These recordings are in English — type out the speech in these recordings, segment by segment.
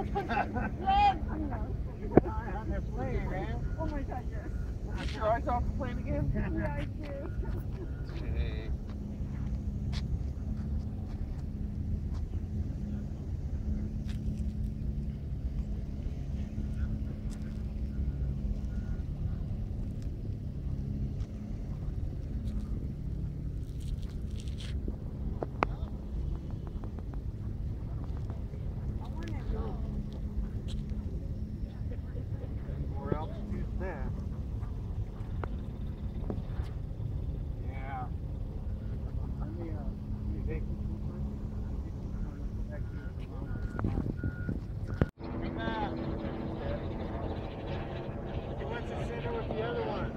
Yes! On this plane, man. Oh my god, yes. Get your eyes off the plane again? Yeah, I do. Okay. More altitude than that. Yeah. Let me take you come back. He wants to center with the other one.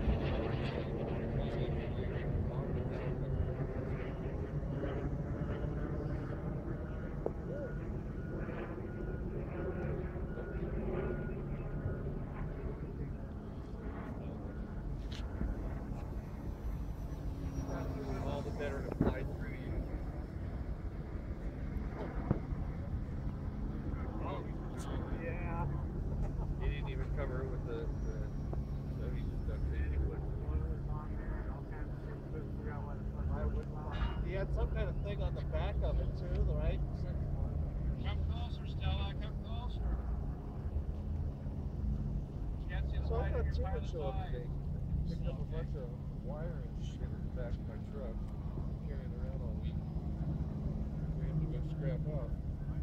All the better to fly through you. Oh, yeah. He didn't even cover it with the so he just duct tape. He had some kind of thing on the back of it too, right? Come closer, Stella. Come closer. Can't see the So light I've of got your timber pilot's show up eye. today. Picked up a bunch of wire and shit in the back of my truck. Carrying it around all week. We have to go scrap off.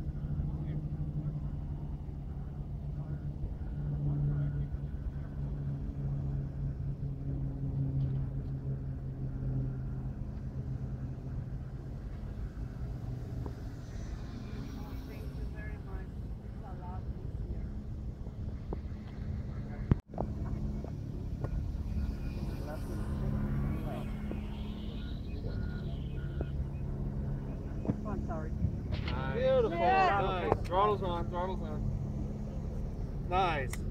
Thank you very much. It's a lot easier. Oh, I'm sorry. Beautiful. Yeah. Nice. Throttle's on. Nice.